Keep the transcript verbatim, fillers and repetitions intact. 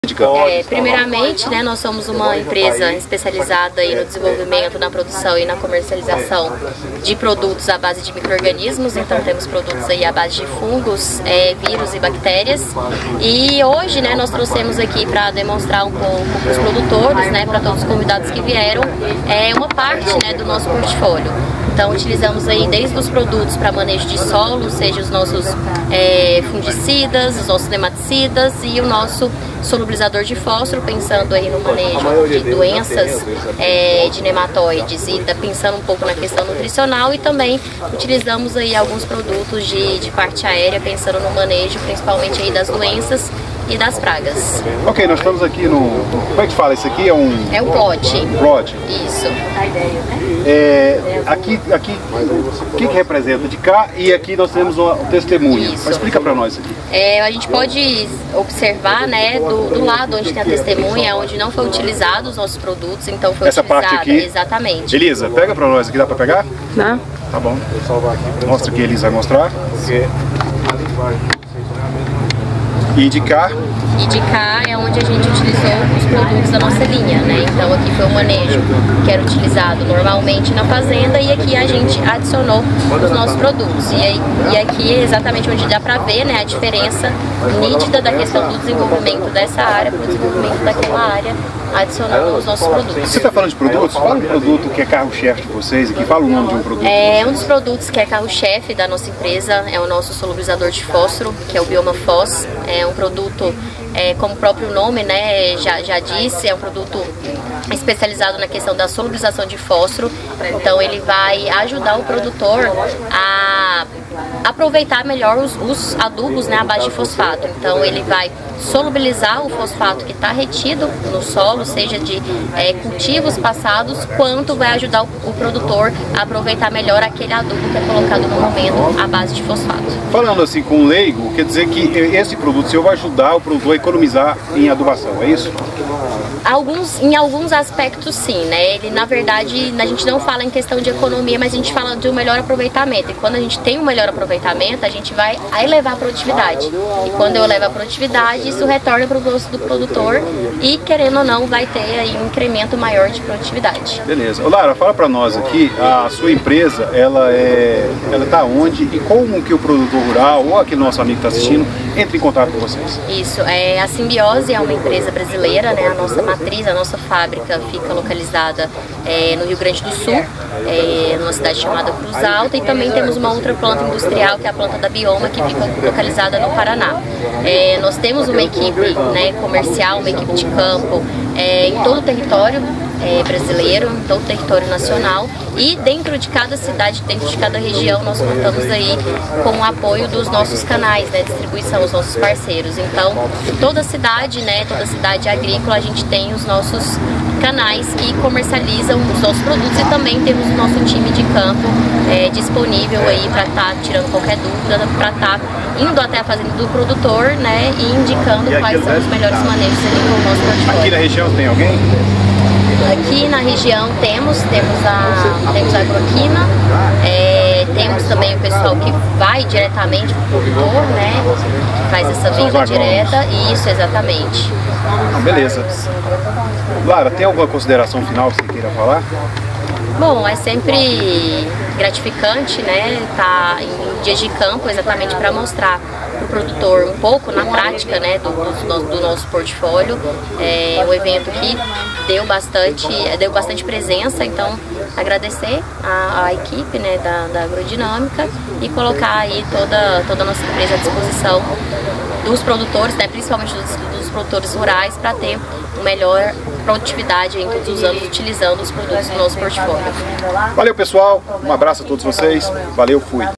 É, primeiramente, né, nós somos uma empresa especializada aí no desenvolvimento, na produção e na comercialização de produtos à base de micro-organismos. Então temos produtos aí à base de fungos, é, vírus e bactérias. E hoje, né, nós trouxemos aqui para demonstrar um pouco para os produtores, né, para todos os convidados que vieram, é uma parte, né, do nosso portfólio. Então utilizamos aí desde os produtos para manejo de solo, seja os nossos é, fungicidas, os nossos nematicidas e o nosso solubilizador de fósforo, pensando aí no manejo de doenças é, de nematóides e tá pensando um pouco na questão nutricional, e também utilizamos aí alguns produtos de, de parte aérea, pensando no manejo principalmente aí das doenças e das pragas. Ok, nós estamos aqui no... Como é que fala? Isso aqui é um... É um plot. Plot. Isso. É, aqui, aqui, o que, que representa? De cá e aqui nós temos uma testemunha. Isso. Mas explica para nós isso aqui. É, a gente pode observar, né, do, do lado onde tem a testemunha, onde não foi utilizado os nossos produtos, então foi Essa utilizada, parte aqui. Exatamente. Elisa, pega para nós aqui, dá para pegar? Dá. Tá bom. Mostra aqui, Elisa vai mostrar. E de cá? E de cá é onde a gente utilizou os produtos da nossa linha, né? Então aqui foi o manejo que era utilizado normalmente na fazenda, e aqui a gente adicionou os nossos produtos. E, aí, e aqui é exatamente onde dá pra ver, né, a diferença nítida da questão do desenvolvimento dessa área para o desenvolvimento daquela área, adicionando os nossos produtos. Você está falando de produtos? Fala um produto que é carro-chefe de vocês aqui, fala o nome de um produto. É, um dos produtos que é carro-chefe da nossa empresa é o nosso solubilizador de fósforo, que é o Bioma Fós. É um produto, é, como o próprio nome, né, já, já disse, é um produto especializado na questão da solubilização de fósforo. Então ele vai ajudar o produtor a aproveitar melhor os, os adubos, né, à base de fosfato. Então ele vai solubilizar o fosfato que está retido no solo, seja de é, cultivos passados, quanto vai ajudar o, o produtor a aproveitar melhor aquele adubo que é colocado no momento à base de fosfato. Falando assim com o leigo, quer dizer que esse produto seu vai ajudar o produtor a economizar em adubação, é isso? Alguns, em alguns aspectos sim, né? Ele, na verdade, a gente não fala em questão de economia, mas a gente fala de um melhor aproveitamento. E quando a gente tem um melhor aproveitamento, a gente vai elevar a produtividade. E quando eu elevo a produtividade, isso retorna para o bolso do produtor e, querendo ou não, vai ter aí um incremento maior de produtividade. Beleza. Ô, Lara, fala para nós aqui, a sua empresa, ela é, ela tá onde e como que o produtor rural ou aquele nosso amigo que está assistindo entra em contato com vocês? Isso, é, a Simbiose é uma empresa brasileira, né? A nossa matriz, a nossa fábrica fica localizada é, no Rio Grande do Sul, é, numa cidade chamada Cruz Alta, e também temos uma outra planta industrial, que é a planta da Bioma, que fica localizada no Paraná. É, nós temos uma equipe, né, comercial, uma equipe de campo é, em todo o território é, brasileiro, em todo o território nacional, e dentro de cada cidade, dentro de cada região, nós contamos aí com o apoio dos nossos canais, né, distribuição, os nossos parceiros. Então, toda cidade, né, toda cidade agrícola, a gente tem os nossos canais que comercializam os nossos produtos, e também temos o nosso time de campo é, disponível aí para estar tá tirando qualquer dúvida, para estar tá indo até a fazenda do produtor, né, e indicando e quais são os melhores manejos ali no nosso portfólio. Aqui na região tem alguém? Aqui na região temos, temos a, temos a agroquina, é, temos também o pessoal que vai diretamente para o produtor, né, que faz essa venda direta, isso, exatamente. Ah, beleza. Lara, tem alguma consideração final que você queira falar? Bom, é sempre gratificante, né, estar em dias de campo, exatamente para mostrar para o produtor um pouco na prática, né, do, do, do nosso portfólio. É um evento que deu bastante, deu bastante presença, então agradecer a, a equipe, né, da, da Agrodinâmica, e colocar aí toda, toda a nossa empresa à disposição dos produtores, né, principalmente dos, dos produtores rurais, para ter uma melhor produtividade em todos os anos utilizando os produtos do nosso portfólio. Valeu, pessoal, um abraço a todos vocês, valeu, fui!